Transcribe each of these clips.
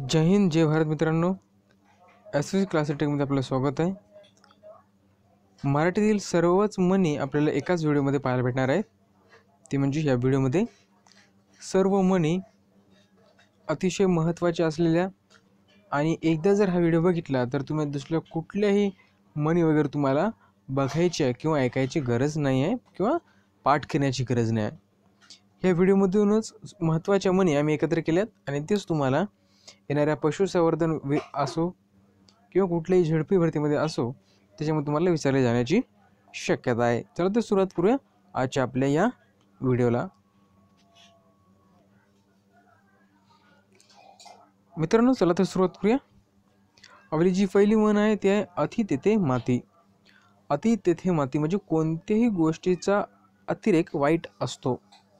जय हिंद, जय भारत मित्रांनो. S S classic टेकमध्ये आपलं स्वागत आहे. मराठीतील सर्वच म्हणी आपल्याला एकाच व्हिडिओमध्ये पाहायला भेटणार आहेत. ते म्हणजे या व्हिडिओमध्ये सर्व म्हणी अतिशय महत्त्वाच्या असलेल्या आणि एकदा जर हा व्हिडिओ बघितला तर तुम्ही दुसऱ्या कुठल्याही म्हणी वगैरे तुम्हाला बघायची किंवा ऐकायची गरज नाही आहे किंवा पाठ करण्याची गरज नाही आहे. ह्या व्हिडिओमधूनच महत्त्वाच्या म्हणी आम्ही एकत्र केल्यात आणि तेच तुम्हाला येणाऱ्या पशुसंवर्धन असो किंवा कुठल्याही झडपी भरतीमध्ये असो त्याच्यामध्ये तुम्हाला विचारले जाण्याची शक्यता आहे. चला तर सुरुवात करूया आजच्या आपल्या या व्हिडिओला. मित्रांनो, चला तर सुरुवात करूया. आपली जी पहिली म्हण आहे ती आहे अति तेथे माती. अति तेथे माती म्हणजे कोणत्याही गोष्टीचा अतिरेक वाईट असतो.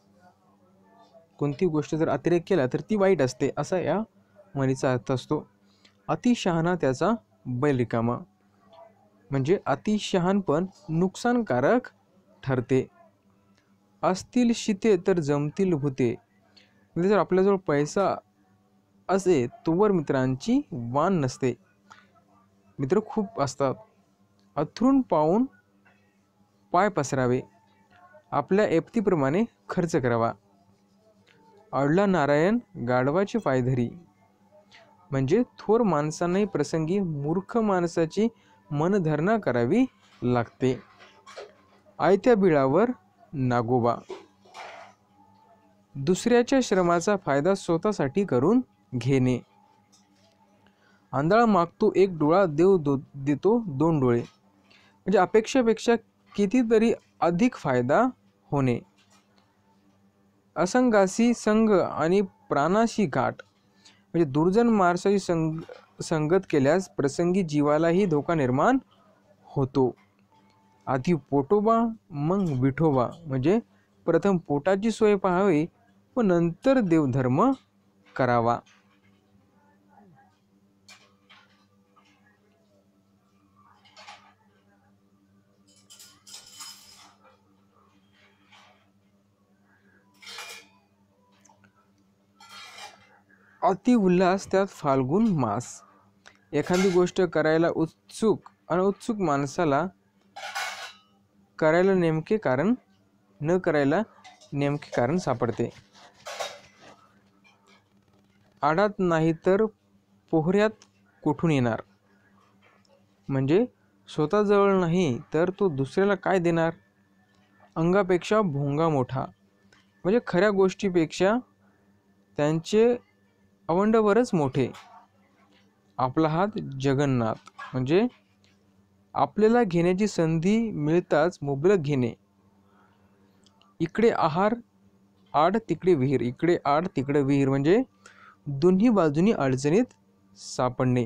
कोणती गोष्ट जर अतिरेक केला तर ती वाईट असते असा या म्हणीचा अर्थ असतो. अति शहाणा त्याचा बैल रिकामा म्हणजे अति शहाणपण नुकसानकारक ठरते. असतील शिते तर जमतील भूते म्हणजे जर आपल्याजवळ पैसा असे तोवर मित्रांची वाण नसते. मित्र खूप असतात. अथरून पाहून पाय पसरावे, आपल्या ऐपतीप्रमाणे खर्च करावा. अडला नारायण गाढवाची पायधरी म्हणजे थोर माणसांनाही प्रसंगी मूर्ख माणसाची मनधरणा करावी लागते. आयत्या बिळावर नागोबा दुसऱ्याच्या श्रमाचा फायदा स्वतःसाठी करून घेणे. आंधळा मागतो एक डोळा, देव देतो दोन डोळे म्हणजे अपेक्षेपेक्षा कितीतरी अधिक फायदा होणे. असंगासी संग आणि प्राणाशी गाठ म्हणजे दुर्जन माणसाची संगत केल्यास प्रसंगी जीवालाही धोका निर्माण होतो. आधी पोटोबा मग विठोबा म्हणजे प्रथम पोटाची सोय पाहावी व नंतर देवधर्म करावा. अति उल्हास त्यात फाल्गुन मास. एखादी गोष्ट करायला उत्सुक अनउत्सुक माणसाला करायला नेमके कारण न करायला नेमके कारण सापडते. आडात नाही तर पोहऱ्यात कुठून येणार म्हणजे स्वतःजवळ नाही तर तो दुसऱ्याला काय देणार. अंगापेक्षा भोंगा मोठा म्हणजे खऱ्या गोष्टीपेक्षा त्यांचे अवंडवरच मोठे. आपला हात जगन्नाथ म्हणजे आपल्याला घेण्याची संधी मिळताच मुबलक घेणे. इकडे आहार आड तिकडे विहीर, इकडे आड तिकडे विहीर म्हणजे दोन्ही बाजूनी अडचणीत सापडणे.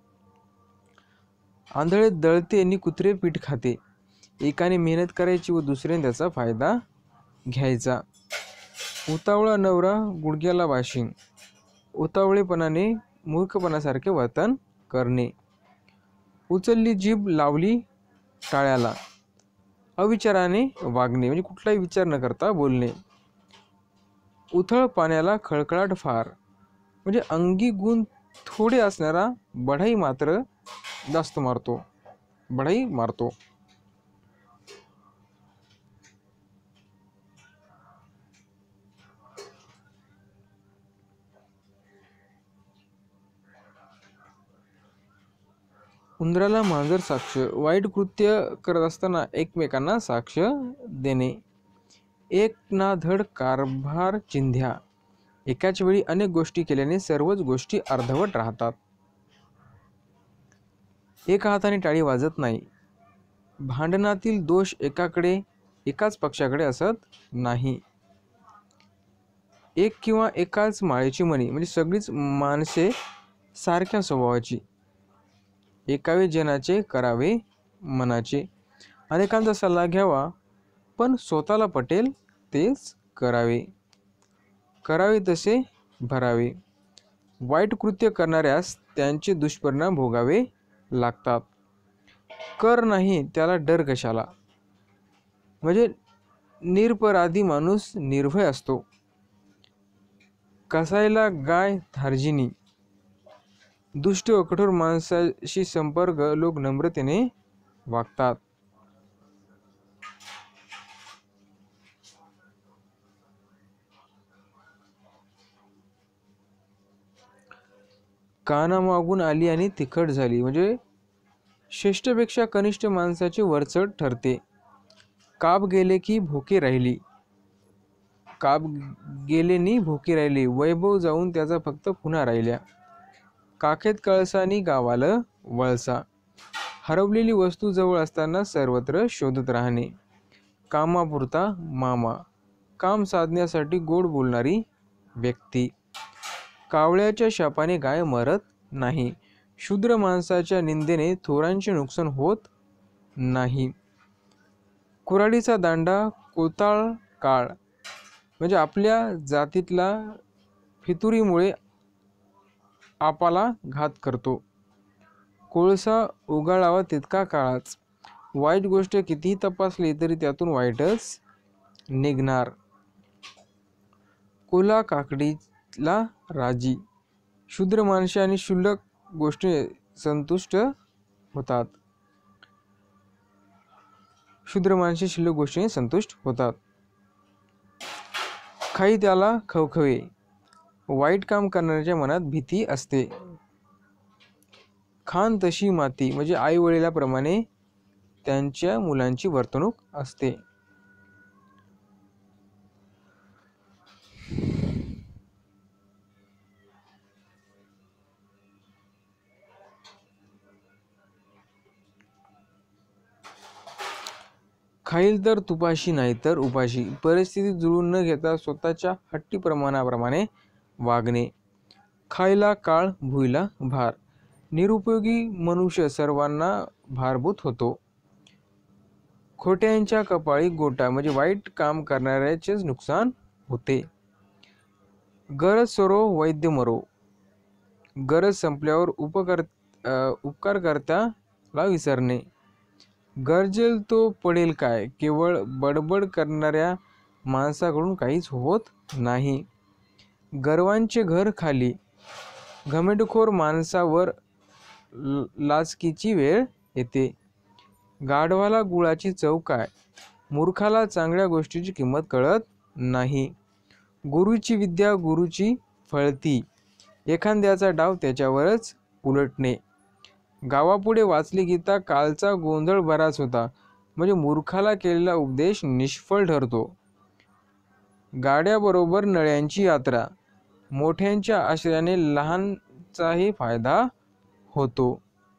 आंधळे दळते आणि कुत्रे पीठ खाते. एकाने मेहनत करायची व दुसऱ्याने त्याचा फायदा घ्यायचा. उतावळा नवरा गुडघ्याला वाशिंग. उतावळेपणाने मूर्खपणासारखे वर्तन करणे. उचलली जीभ लावली टाळ्याला. अविचाराने वागणे म्हणजे कुठलाही विचार न करता बोलणे. उथळ पाण्याला खळखळाट फार म्हणजे अंगी गुण थोडे असणारा बढाई मात्र जास्त मारतो. उंदराला मांजर साक्ष. वाईट कृत्य करत असताना एकमेकांना साक्ष देणे. एक ना धड कारभार चिंध्या. एकाच वेळी अनेक गोष्टी केल्याने सर्वच गोष्टी अर्धवट राहतात. एका हाताने टाळी वाजत नाही. भांडणातील दोष एकाच पक्षाकडे असत नाही. एक किंवा एकाच माळेची मणी म्हणजे सगळीच माणसे सारख्या स्वभावाची. एकावे जनाचे करावे मनाचे. अनेकांचा सल्ला घ्यावा पण स्वतःला पटेल तेच करावे तसे भरावे. वाईट कृत्य करणाऱ्यास त्यांचे दुष्परिणाम भोगावे लागतात. कर नाही त्याला डर कशाला म्हणजे निरपराधी माणूस निर्भय असतो. कसायला गाय धार्जिनी दुष्ट व कठोर माणसाशी संपर्क लोक नम्रतेने वागतात. कानामागून आली आणि तिखट झाली म्हणजे श्रेष्ठपेक्षा कनिष्ठ माणसाची वरचढ ठरते. काप गेले की भोके राहिली, काप गेले नि भोके राहिली, वैभव जाऊन त्याचा फक्त खुणा राहिल्या. काखेत कळसानी गावाला वळसा, हरवलेली वस्तू जवळ असताना सर्वत्र शोधत राहणे. कामापुरता मामा, काम साधण्यासाठी गोड बोलणारी व्यक्ती. कावळ्याच्या शापाने गाय मरत नाही, शूद्र माणसाच्या निंदेने थोरांचे नुकसान होत नाही. कुऱ्हाडीचा दांडा कोताळ काळ म्हणजे आपल्या जातीतला फितुरीमुळे आपाला घात करतो. कोळसा उगाळावा तितका काळाच, वाईट गोष्ट कितीही तपासली तरी त्यातून वाईटच निघणार. कोल्हा काकडीला राजी, शूद्र माणसे आणि क्षुल्लक गोष्टी संतुष्ट होतात. शूद्र माणसे क्षुल्लक गोष्टीने संतुष्ट होतात. खाई त्याला खवखवे, वाईट काम करणाऱ्याच्या मनात भीती असते. खान तशी माती म्हणजे आई वडिलाप्रमाणे त्यांच्या मुलांची वर्तणूक असते. खाईल तर तुपाशी नाही तर उपाशी, परिस्थिती जुळून न घेता स्वतःच्या हट्टी प्रमाणाप्रमाणे वागणे. खायला काळ भुईला भार, निरुपयोगी मनुष्य सर्वांना भारभूत होतो. खोट्यांच्या कपाळी गोटा म्हणजे वाईट काम करणाऱ्याचेच नुकसान होते. गरज सरो वैद्य मरो, गरज संपल्यावर उपकारकर्त्याला विसरणे. गरजेल तो पडेल काय, केवळ बडबड करणाऱ्या माणसाकडून काहीच होत नाही. गर्वांचे घर खाली, घमेंडखोर माणसावर लाचकीची वेळ येते. गाढवाला गुळाची चव काय, मूर्खाला चांगल्या गोष्टीची किंमत कळत नाही. गुरुची विद्या गुरुची फळती, एखाद्याचा डाव त्याच्यावरच उलटणे. गावापुढे वाचली गीता, कालचा गोंधळ बराच होता म्हणजे मूर्खाला केलेला उपदेश निष्फळ ठरतो. गाड्याबरोबर नळ्यांची यात्रा, मोठ्यांच्या आश्रयाने लहानचाही फायदा होतो.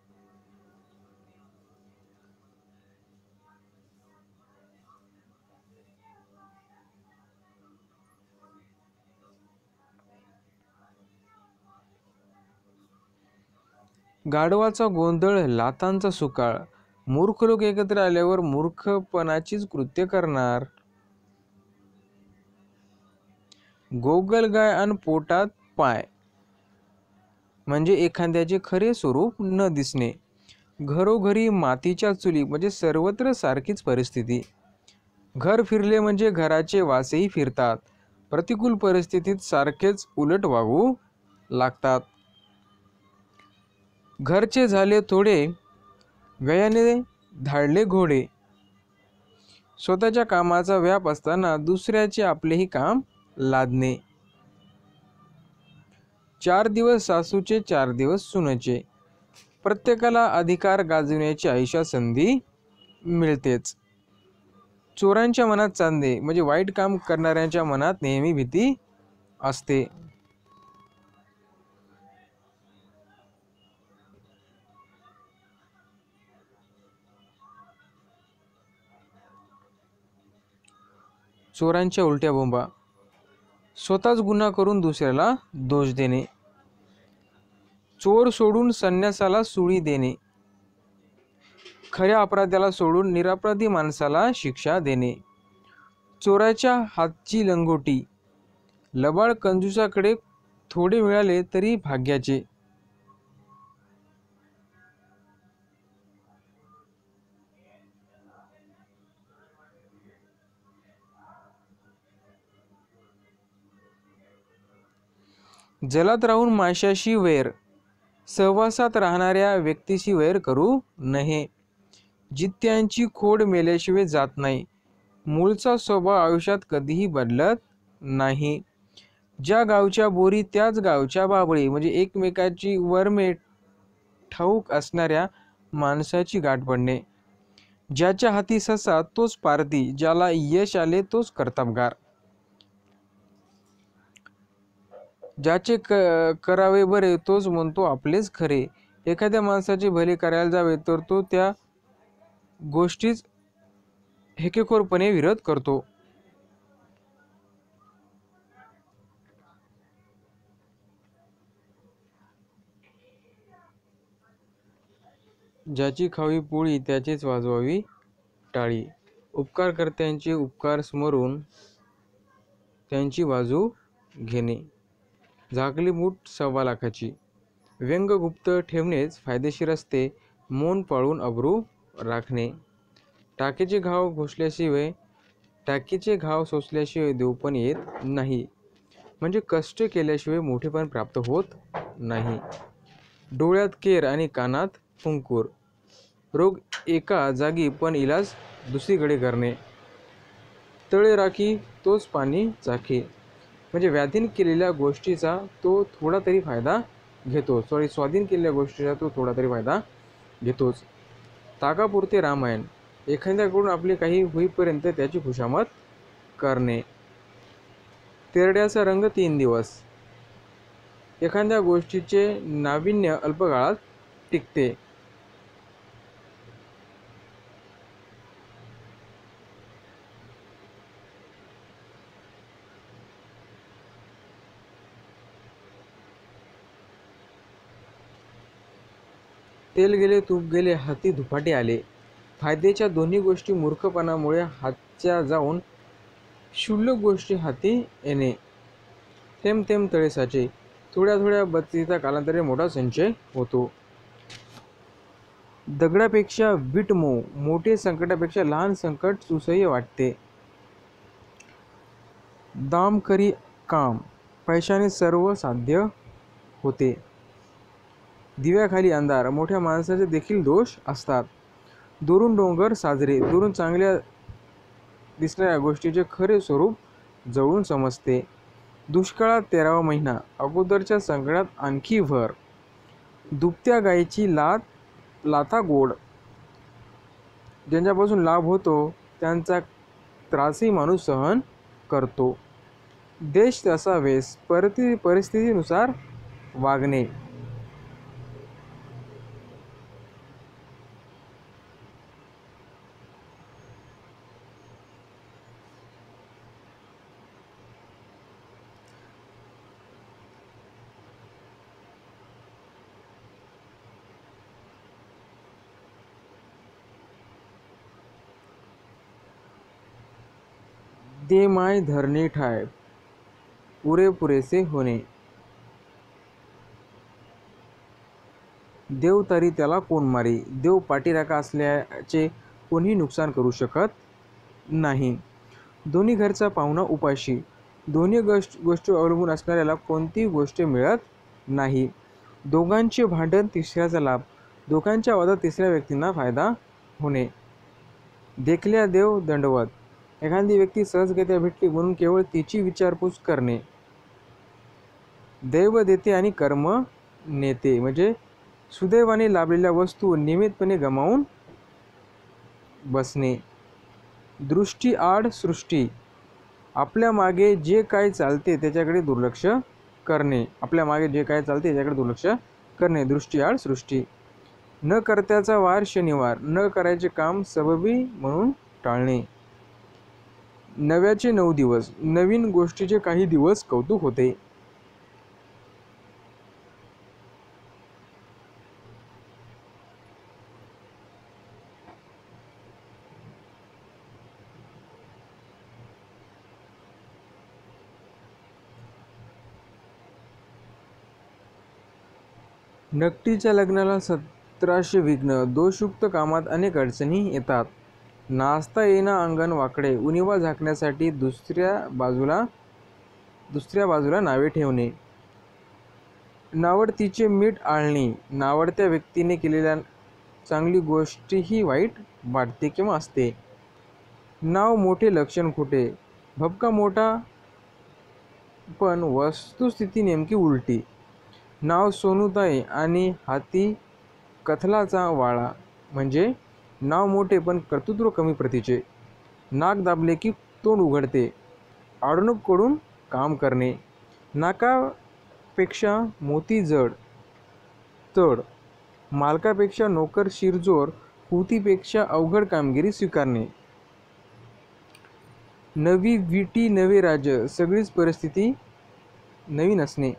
गाढवाचा गोंधळ लाथांचा सुकाळ, मूर्ख लोक एकत्र आल्यावर मूर्खपणाचीच कृत्य करणार. गोगल गाय आणि पोटात पाय म्हणजे एखाद्याचे खरे स्वरूप न दिसणे. घरोघरी मातीच्या चुली म्हणजे सर्वत्र सारखीच परिस्थिती. घर फिरले म्हणजे घराचे वासेही फिरतात, प्रतिकूल परिस्थितीत सारखेच उलट वागू लागतात. घरचे झाले थोडे, व्ययाने धाडले घोडे. स्वतःच्या कामाचा व्याप असताना दुसऱ्याचे आपलेही काम लादणे. 4 दिवस सासूचे 4 दिवस सुनेचे, प्रत्येकाला अधिकार गाजविण्याची आयुष्यात संधी मिळतेच. चोरांच्या मनात चांदे म्हणजे वाईट काम करणाऱ्यांच्या मनात नेहमी भीती असते. चोरांच्या उलट्या बोंबा, स्वतःच गुन्हा करून दुसऱ्याला दोष देणे. चोर सोडून संन्यासाला सुळी देणे, खऱ्या अपराध्याला सोडून निरपराधी माणसाला शिक्षा देणे. चोराच्या हातची लंगोटी, लबाड कंजूसाकडे थोडे मिळाले तरी भाग्याचे. जलात राहून माशाशी वैर, सहवासात राहणाऱ्या व्यक्तीशी वैर करू नये. जित्यांची खोड मेल्याशिवाय जात नाही. मूळचा स्वभाव आयुष्यात कधीही बदलत नाही. ज्या गावच्या बोरी त्याच गावच्या बाबळी, म्हणजे एकमेकाची वरमे ठाऊक असणाऱ्या माणसाची गाठ पडणे. ज्याच्या हाती ससा तोच पारधी, ज्याला यश आले तोच कर्तबगार. ज्याचे करावे बरे तोच म्हणतो आपलेच खरे. एखाद्या माणसाचे भले करायला जावे तर तो त्या गोष्टीच हेकेखोरपणे विरोध करतो. ज्याची खावी पोळी त्याचीच वाजवावी टाळी. उपकारकर्त्यांचे उपकार स्मरून त्यांची बाजू घेणे. झाकली मूठ 1.25 लाखाची. व्यंग गुप्त ठेवणेच फायदेशीर असते. मौन पाळून अब्रू राखणे. टाकीचे घाव सोसल्याशिवाय देव पण येत नाही. म्हणजे कष्ट केल्याशिवाय मोठेपण प्राप्त होत नाही. डोळ्यात केर आणि कानात फुंकूर. रोग एका जागी पण इलाज दुसरीकडे करणे. तळे राखी तोच पाणी चाखे. म्हणजे स्वाधीन केलेल्या गोष्टीचा तो थोडा तरी फायदा घेतोच. ताकापुरते रामायण. एखाद्याकडून आपले काही होईपर्यंत त्याची खुशामत करणे. तेरड्याचा रंग 3 दिवस. एखाद्या गोष्टीचे नाविन्य अल्पकाळात टिकते. तेल गेले तूप गेले हाती धुपाटे आले. फायद्याच्या दोन्ही गोष्टी मूर्खपणामुळे हातच्या जाऊन क्षुल्लक गोष्टी हाती येणे. थेंब थेंब तळे साचे. थोड्या थोड्या बचतीचा कालांतराने मोठा संचय होतो. दगडापेक्षा वीट मऊ. मोठे संकटापेक्षा लहान संकट सुसह्य वाटते. दाम करी काम. पैशाने सर्व साध्य होते. दिव्याखाली अंधार. मोठ्या माणसाचे देखील दोष असतात. दुरून डोंगर साजरे. दुरून चांगल्या दिसणाऱ्या गोष्टीचे खरे स्वरूप जवळून समजते. दुष्काळात 13वा महिना. अगोदरच्या संकटात आणखी भर. दुभत्या गायीची लाथा गोड. ज्यांच्यापासून लाभ होतो त्यांचा त्रासही माणूस सहन करतो. देश तसा वेश. परिस्थितीनुसार वागणे. दे माय धरणी ठाय. पुरेसे होणे. देव तरी त्याला कोण मारी. देव पाठीराखा असल्याचे कोणीही नुकसान करू शकत नाही. दोन्ही घरचा पाहुणा उपाशी. दोन्ही गोष्टी अवलंबून असणाऱ्याला कोणतीही गोष्ट मिळत नाही. दोघांचे भांडण तिसऱ्याचा लाभ. दोघांच्या वादात तिसऱ्या व्यक्तींना फायदा होणे. देखल्या देव दंडवत. एखादी व्यक्ती सहजगत्या भेटली म्हणून केवळ तिची विचारपूस करणे. दैव देते आणि कर्म नेते. म्हणजे सुदैवाने लाभलेल्या वस्तू नियमितपणे गमावून बसणे. दृष्टी आड सृष्टी. आपल्या मागे जे काय चालते त्याच्याकडे दुर्लक्ष करणे. दृष्टी आड सृष्टी. न करत्याचा वार शनिवार. न करायचे काम सबबी म्हणून टाळणे. नव्याचे 9 दिवस. नवीन गोष्टीचे काही दिवस कौतुक होते. नकटीच्या लग्नाला 1700 विघ्न. दोषयुक्त कामात अनेक अडचणी येतात. नाचता येईना अंगण वाकडे. उणिवा झाकण्यासाठी दुसऱ्या बाजूला नावे ठेवणे. नावडतीचे मीठ आळणी, नावडत्या व्यक्तीने केलेल्या चांगली गोष्टही वाईट वाटते किंवा असते. नाव मोठे लक्षण खोटे, भपका मोठा पण वस्तुस्थिती नेमकी उलटी. नाव सोनूताई आणि हाती कथलाचा वाळा, म्हणजे नाव मोठे पण कर्तृत्व कमी प्रतीचे. नाक दाबले की तोंड उघडते, आडूनकडून काम करणे. नाकापेक्षा मोती जड तड, मालकापेक्षा नोकर शिरजोर, हुतीपेक्षा अवघड कामगिरी स्वीकारणे. नवी विटी नवे राज्य, सगळीच परिस्थिती नवीन असणे.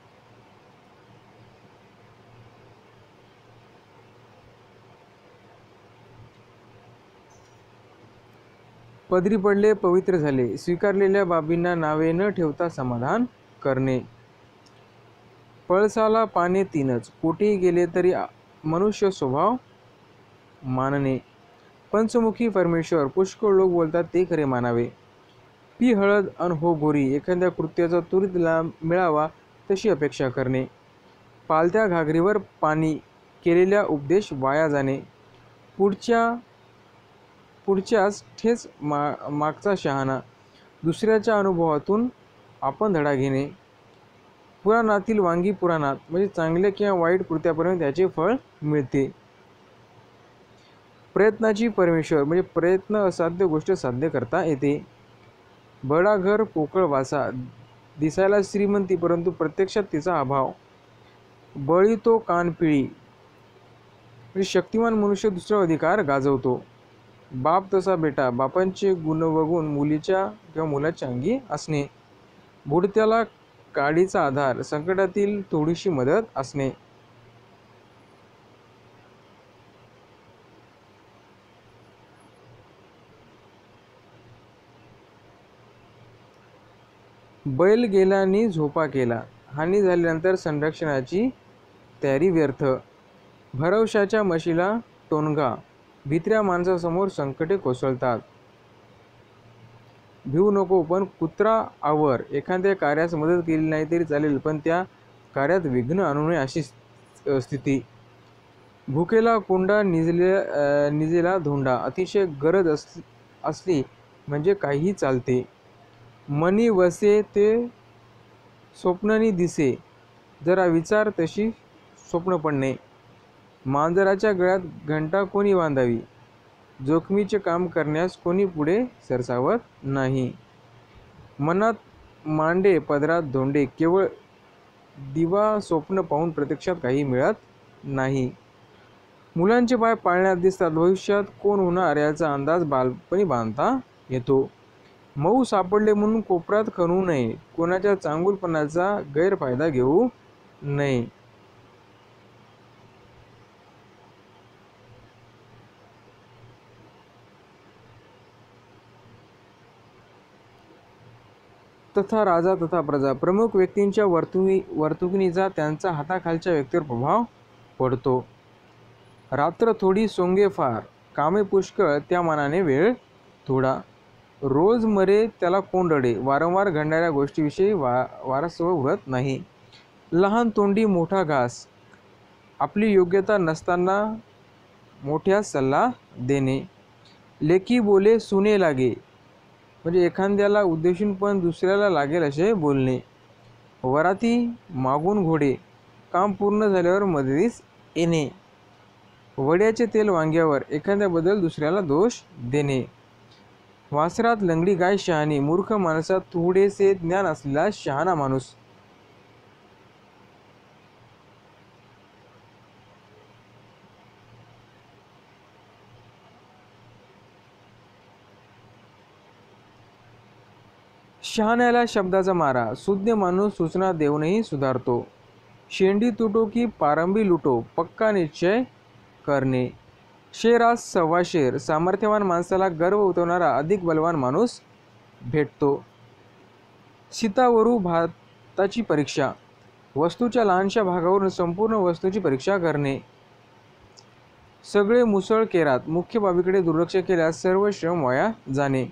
पदरी पडले पवित्र झाले, स्वीकारलेल्या बाबींना नावे न ठेवता समाधान करणे. पळसाला पाने तीनच, कोठेही गेले तरी मनुष्य स्वभाव मानणे. पंचमुखी परमेश्वर, पुष्कळ लोक बोलतात ते खरे मानावे. पी हळद अन हो गोरी, एखाद्या कृत्याचा त्वरित लाभ मिळावा तशी अपेक्षा करणे. पालत्या घागरीवर पाणी, केलेल्या उपदेश वाया जाणे. पुढच्याच ठेच मागचा शहाणा, दुसऱ्याच्या अनुभवातून आपण धडा घेणे. पुराणातील वांगी पुराणात, म्हणजे चांगल्या किंवा वाईट कृत्यापर्यंत त्याचे फळ मिळते. प्रयत्नाची परमेश्वर, म्हणजे प्रयत्न असाध्य गोष्ट साध्य करता येते. बडा घर पोकळ वासा, दिसायला श्रीमंती परंतु प्रत्यक्षात तिचा अभाव. बळी तो कानपिळी, म्हणजे शक्तिमान मनुष्य दुसरा अधिकार गाजवतो. बाप तसा बेटा, बापांचे गुणवगुण मुलीच्या किंवा मुलाच्या अंगी असणे. बुडत्याला काडीचा आधार, संकटातील थोडीशी मदत असणे. बैल गेल्याने झोपा केला, हानी झाल्यानंतर संरक्षणाची तयारी व्यर्थ. भरवशाच्या म्हशीला टोणगा, भित्र्या माणसासमोर संकटे कोसळतात. भिवू नको पण कुत्रा आवर, एखाद्या कार्यास मदत केली नाही तरी चालेल पण त्या कार्यात विघ्न आणू नये अशी स्थिती. भुकेला कोंडा निजेला धोंडा, अतिशय गरज असली म्हणजे काहीही चालते. मनी वसे ते स्वप्ननी दिसे, जरा विचार तशी स्वप्न पडणे. मांजराच्या गळ्यात घंटा कोणी बांधावी, जोखमीचे काम करण्यास कोणी पुढे सरसावत नाही. मनात मांडे पदरात धोंडे, केवळ दिवा स्वप्न पाहून प्रत्यक्षात काही मिळत नाही. मुलांचे पाय पाळण्यात दिसतात, भविष्यात कोण होणार याचा अंदाज बालपणी बांधता येतो. मऊ सापडले म्हणून कोपऱ्यात खणू नये, कोणाच्या चांगुलपणाचा गैरफायदा घेऊ नये. तथा राजा तथा प्रजा, प्रमुख व्यक्तींच्या वर्तुणीचा त्यांचा हाताखालच्या व्यक्तीवर प्रभाव पडतो. रात्र थोडी सोंगे फार, कामे पुष्कळ त्या मानाने वेळ थोडा. रोज मरे त्याला कोण रडे, वारंवार घडणाऱ्या गोष्टीविषयी वारसत्व उरत नाही. लहान तोंडी मोठा घास, आपली योग्यता नसताना मोठ्यास सल्ला देणे. लेकी बोले सुने लागे, म्हणजे एखाद्याला उद्देशून पण दुसऱ्याला लागेल असे बोलणे. वराती मागून घोडे, काम पूर्ण झाल्यावर मदतीस येणे. वड्याचे तेल वांग्यावर, एखाद्याबद्दल दुसऱ्याला दोष देणे. वासरात लंगडी गाय शहाणी, मूर्ख माणसात थोडेसे ज्ञान असलेला शहाणा माणूस. शहाण्याला शब्दाचा मारा, सुज्ञ माणूस सूचना देऊनही सुधारतो. शेंडी तुटो की पारंबी लुटो, पक्का निश्चय करणे. शेरास सव्वा शेर, सामर्थ्यवान माणसाला गर्व उतरवणारा अधिक बलवान माणूस भेटतो. सीतावरू भाताची परीक्षा, वस्तूच्या लहानशा भागावरून संपूर्ण वस्तूची परीक्षा करणे. सगळे मुसळ केरात, मुख्य बाबीकडे दुर्लक्ष केल्यास सर्व श्रम वाया जाणे.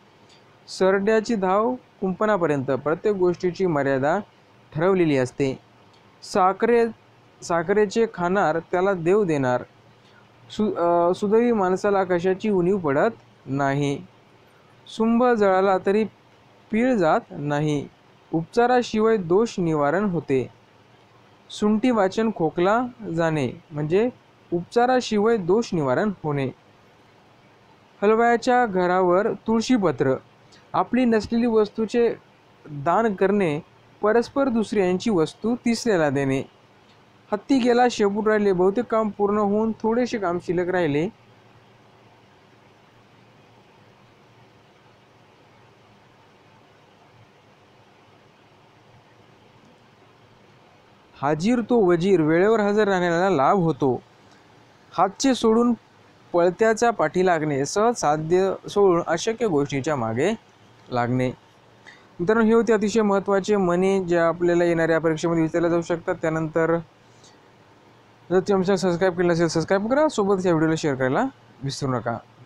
सरड्याची धाव कुंपणापर्यंत, प्रत्येक गोष्टीची मर्यादा ठरवलेली असते. साखरेचे खाणार त्याला देव देणार. सुदैवी माणसाला कशाची उणीव पडत नाही. सुंभ जळाला तरी पीळ जात नाही. उपचाराशिवाय दोष निवारण होते. सुंठी वाचन खोकला जाणे म्हणजे उपचाराशिवाय दोष निवारण होणे. हलवायाच्या घरावर तुळशीपत्र. आपली नसलेली वस्तूचे दान करणे. परस्पर दुसऱ्यांची वस्तू तिसऱ्याला देणे. हत्ती गेला शेपूट राहिले. बहुतेक काम पूर्ण होऊन थोडेसे काम शिल्लक राहिले. हाजीर तो वजीर. वेळेवर हजर राहण्याला लाभ होतो. हातचे सोडून पळत्याच्या पाठी लागणे. सहज साध्य सोडून अशक्य गोष्टीच्या मागे लागणे. मित्रांनो, हे होते अतिशय महत्त्वाचे म्हणी ज्या आपल्याला येणाऱ्या परीक्षेमध्ये विचारल्या जाऊ शकतात. त्यानंतर जर तुम्ही आमच्या सबस्क्राईब केलं नसेल सबस्क्राईब करा. सोबतच या व्हिडिओला शेअर करायला विसरू नका.